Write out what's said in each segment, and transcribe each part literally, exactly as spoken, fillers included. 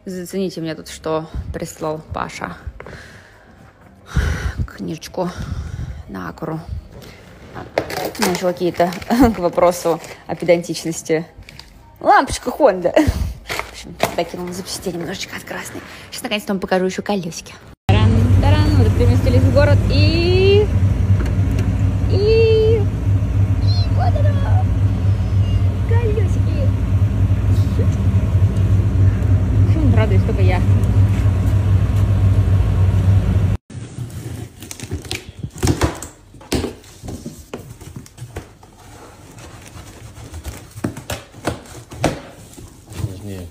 Зацените мне тут, что прислал Паша. Книжечку на Акуру. Нашел какие-то к вопросу о педантичности. Лампочка Honda. В общем, докинул на запчастей немножечко от красной. Сейчас наконец-то вам покажу еще колесики. Таран-таран. Вот переместились в город и... И... И вот оно! Колесики! Почему радуюсь только я? Сложнее.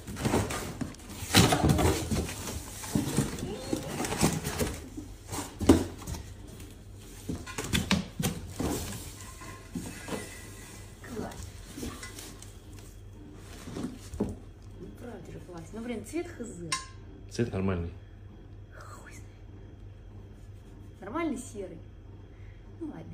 Ну, блин, цвет хз. Цвет нормальный. Хуй знает. Нормальный серый. Ну, ладно.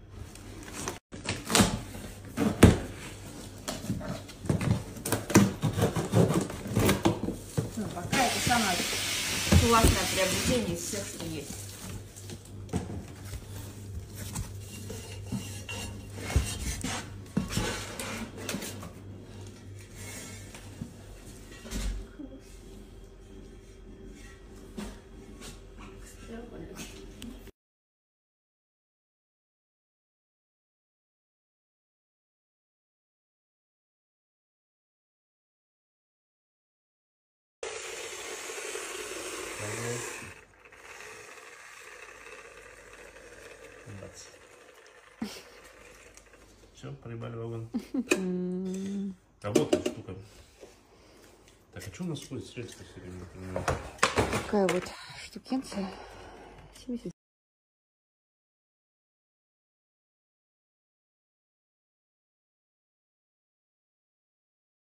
Ну, пока это самое классное приобретение из всех, что есть. Все, проебали вагон. Работает штука. Так, а что у нас ходит средства все время? Такая вот штукенция.